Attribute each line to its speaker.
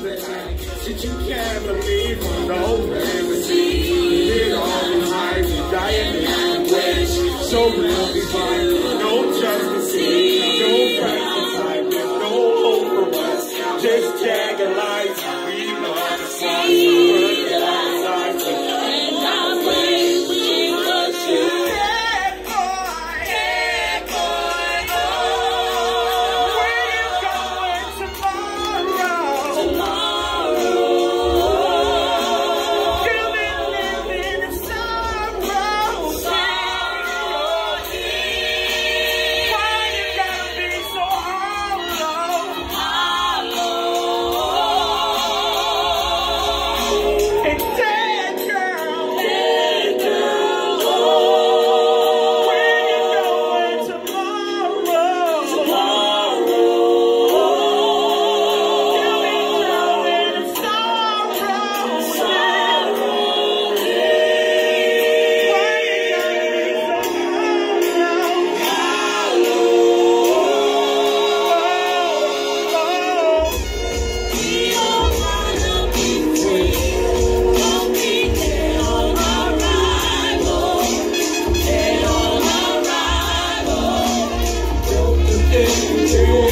Speaker 1: Shit you can't believe for no fantasy. It all behind me, dying in wish. So real behind no justice, no practice life, there's no hope for us. Just jagged lights, we love the sun, work outside. And I'm waiting for you. Yeah.